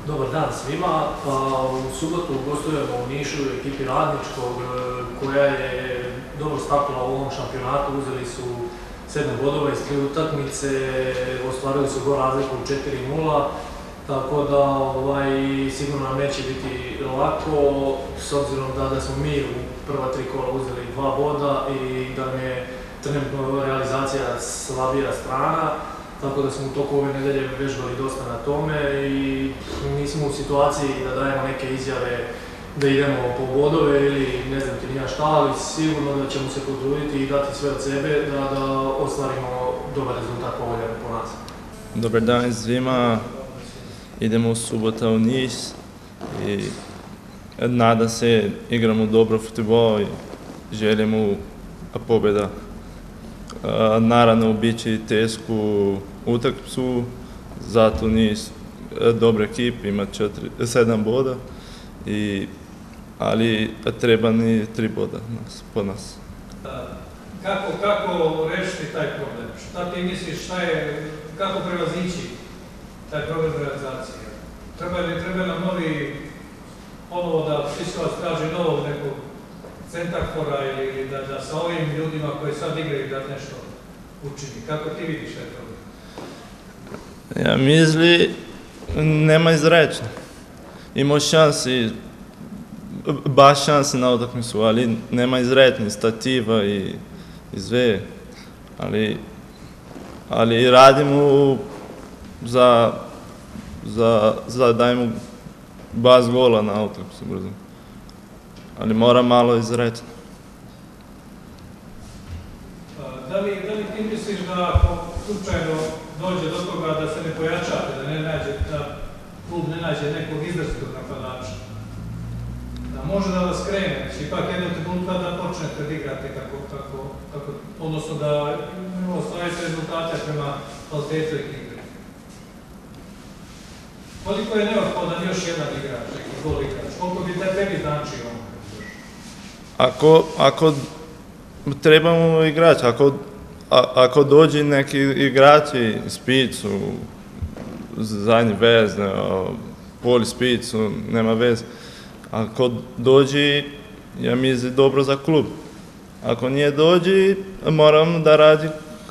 Dobar dan svima. Pa u subotu gostujemo u Nišu ekipi Radničkog koja je dobro startala u ovom šampionatu. Uzeli su 7 bodova iz 3 utakmice, ostvarili su gol razliku 4:0, tako da sigurno nam neće biti lako, s obzirom da smo mi u prva 3 kola uzeli 2 boda i da nam je trenutno realizacija slabija strana. Tako da smo u toku ove nedelje vežbali dosta na tome i nismo u situaciji da dajemo neke izjave da idemo po bodove ili ne znam ti nija šta, ali sigurno da ćemo se potruditi i dati sve od sebe da ostvarimo dobar rezultat povoljan po nas. Dobar dan svima, idemo u subota u Niš i nadam se igramo dobro fudbal i želimo pobjeda. Naravno, bit će teško utakmicu, zato Niš dobra ekipa, ima 7 boda, ali treba ni 3 boda po nas. Kako rešiti taj problem? Šta ti misliš, kako prevazići taj problem realizacije? Treba nam ponovo da Piskovac traži novog nekog centarfora ili da sa ovim ljudima koji sad igraju da nešto učini. Kako ti vidiš taj problem? Ja mislim, nema izreći. Imao šansi, baš šansi na utakmicu, ali nema izreći, stativa i sve. Ali radimo za dajemo baš gola na utakmicu. Ali mora malo izreći. Da li ti misliš da ako slučajno dođe do toga da se ne pojačate, da klub ne nađe nekog izrazitog napadača, da može da vas krene, ipak jednog trenutka da počnete da igrate odnosno da ostvarite rezultate prema kvalitetu ekipe? Koliko je neophodan još jedan igrač, neki gol igrač? Koliko bi tebi značio on? Ako trebamo igrač, ako dođe neki igrači spicu, zadnji vez, poli spicu, nema vez. Ako dođe, ja mislim dobro za klub. Ako nije dođe, moram da radi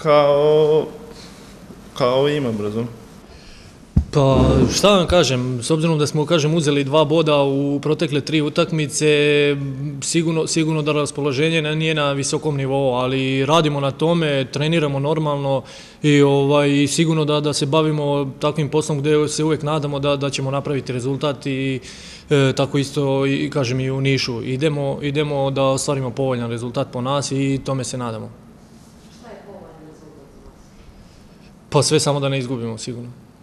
kao ima, razum. Pa šta vam kažem, s obzirom da smo uzeli 2 boda u protekle 3 utakmice, sigurno da raspoloženje nije na visokom nivou, ali radimo na tome, treniramo normalno i sigurno da se bavimo takvim poslom gdje se uvijek nadamo da ćemo napraviti rezultat i tako isto i kažem i u Nišu. Idemo da ostvarimo povoljan rezultat po nas i tome se nadamo. Šta je povoljan rezultat za nas? Pa sve samo da ne izgubimo sigurno.